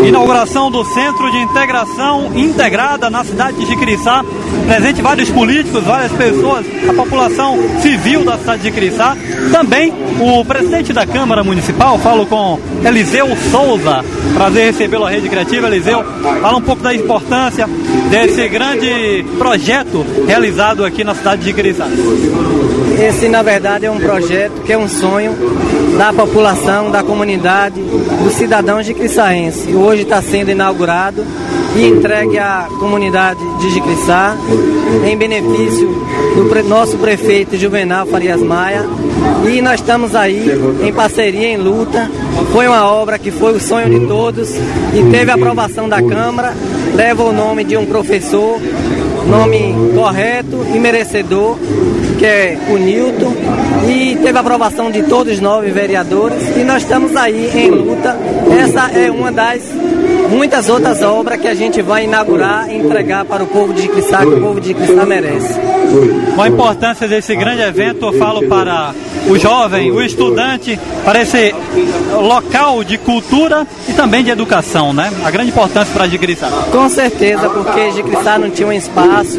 Inauguração do Centro de Integração Integrada na cidade de Jiquiriçá. Presente vários políticos, várias pessoas, a população civil da cidade de Jiquiriçá. Também o presidente da Câmara Municipal, falo com Eliseu Souza. Prazer recebê-lo à Rede Criativa. Eliseu, fala um pouco da importância desse grande projeto realizado aqui na cidade de Jiquiriçá. Esse, na verdade, é um projeto que é um sonho da população, da comunidade, dos cidadãos jiquiriçaenses. Hoje está sendo inaugurado e entregue à comunidade de Jiquiriçá em benefício do nosso prefeito Juvenal Farias Maia. E nós estamos aí em parceria, em luta. Foi uma obra que foi o sonho de todos e teve a aprovação da Câmara. Leva o nome de um professor, nome correto e merecedor, que é o Nilton, e teve a aprovação de todos os 9 vereadores, e nós estamos aí em luta. Essa é uma das muitas outras obras que a gente vai inaugurar e entregar para o povo de Jiquiriçá, que o povo de Jiquiriçá merece. Qual a importância desse grande evento? Eu falo para o jovem, o estudante, para esse local de cultura e também de educação, né? A grande importância para Jiquiriçá. Com certeza, porque Jiquiriçá não tinha um espaço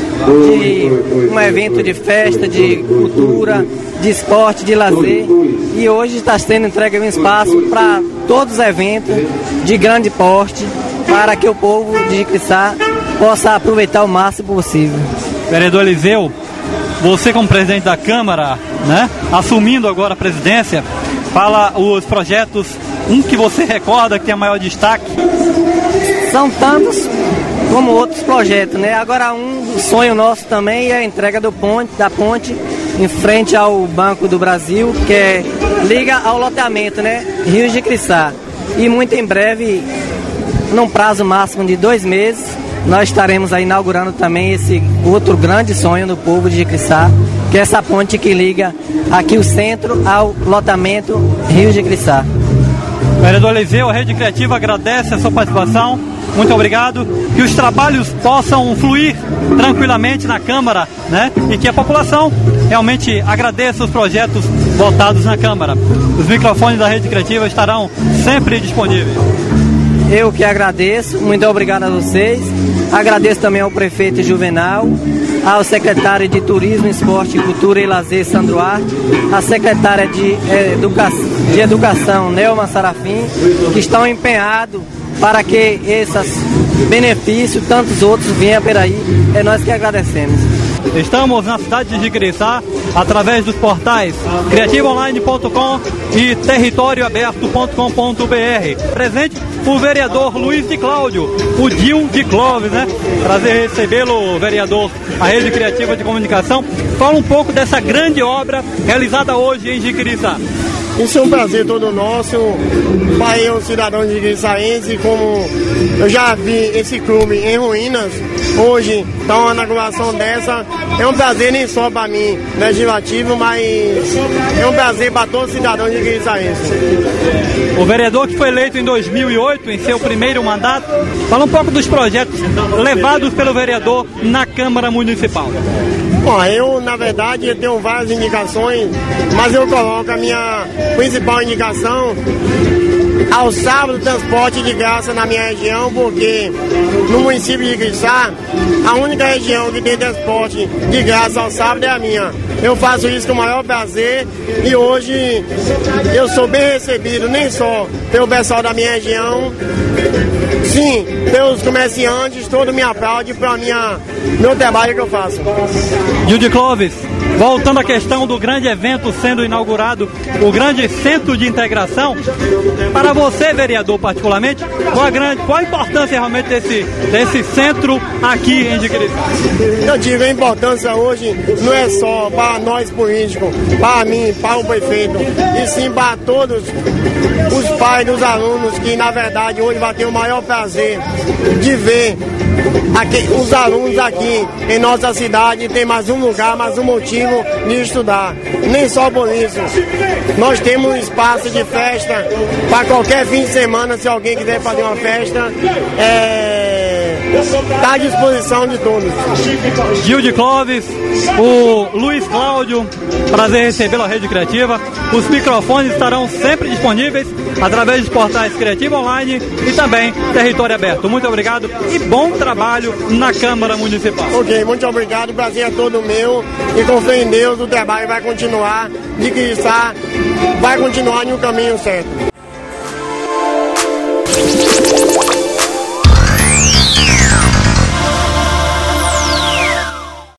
de um evento de festa, de cultura, de esporte, de lazer, e hoje está sendo entregue um espaço para todos os eventos de grande porte, para que o povo de Jiquiriçá possa aproveitar o máximo possível. Vereador Eliseu, você como presidente da Câmara, né, assumindo agora a presidência, fala os projetos, um que você recorda que tem maior destaque. São tantos como outros projetos, né? Agora um sonho nosso também é a entrega da ponte em frente ao Banco do Brasil, que liga ao loteamento, né? Rio Jiquiriçá. E muito em breve, num prazo máximo de 2 meses, nós estaremos aí inaugurando também esse outro grande sonho do povo de Jiquiriçá, que é essa ponte que liga aqui o centro ao loteamento Rio Jiquiriçá. Vereador Eliseu, a Rede Criativa agradece a sua participação. Muito obrigado. Que os trabalhos possam fluir tranquilamente na Câmara, né? E que a população realmente agradeça os projetos votados na Câmara. Os microfones da Rede Criativa estarão sempre disponíveis. Eu que agradeço, muito obrigado a vocês. Agradeço também ao prefeito Juvenal, ao secretário de Turismo, Esporte, Cultura e Lazer, Sandro Arte, a secretária de Educação, Nelma Sarafim, que estão empenhados para que esses benefícios, tantos outros, venham por aí. É nós que agradecemos. Estamos na cidade de Jiquiriçá, através dos portais criativaonline.com e territorioaberto.com.br. Presente o vereador Luiz de Cláudio, o Dil de Clóvis, né? Prazer recebê-lo, vereador, a Rede Criativa de Comunicação. Fala um pouco dessa grande obra realizada hoje em Jiquiriçá. Isso é um prazer todo nosso, para eu, cidadão de jiquiriçaense, como eu já vi esse clube em ruínas, hoje está uma inauguração dessa, é um prazer nem só para mim, legislativo, mas é um prazer para todo cidadão de jiquiriçaense. O vereador que foi eleito em 2008, em seu primeiro mandato, fala um pouco dos projetos levados pelo vereador na Câmara Municipal. Bom, eu, na verdade, tenho várias indicações, mas eu coloco a minha principal indicação ao sábado transporte de graça na minha região, porque no município de Jiquiriçá, a única região que tem transporte de graça ao sábado é a minha. Eu faço isso com o maior prazer e hoje eu sou bem recebido, nem só pelo pessoal da minha região, sim, pelos comerciantes, todo me aplaude para meu trabalho que eu faço. Dil de Clóvis, voltando à questão do grande evento sendo inaugurado, o grande centro de integração, para você, vereador, particularmente, qual a importância realmente desse centro aqui em Jiquiriçá? Eu digo, a importância hoje não é só para nós políticos, para mim, para o prefeito, e sim para todos os pais dos alunos que, na verdade, hoje vai ter o maior prazer de ver os alunos aqui em nossa cidade tem mais um lugar, mais um motivo de estudar. Nem só por isso. Nós temos um espaço de festa para qualquer fim de semana, se alguém quiser fazer uma festa. está à disposição de todos. Gilde Clóvis, o Luiz Cláudio, prazer recebê-lo à Rede Criativa. Os microfones estarão sempre disponíveis através dos portais Criativa Online e também Território Aberto. Muito obrigado e bom trabalho na Câmara Municipal. Ok, muito obrigado, o prazer é todo meu e com fé em Deus o trabalho vai continuar, de Quiriçá vai continuar no caminho certo.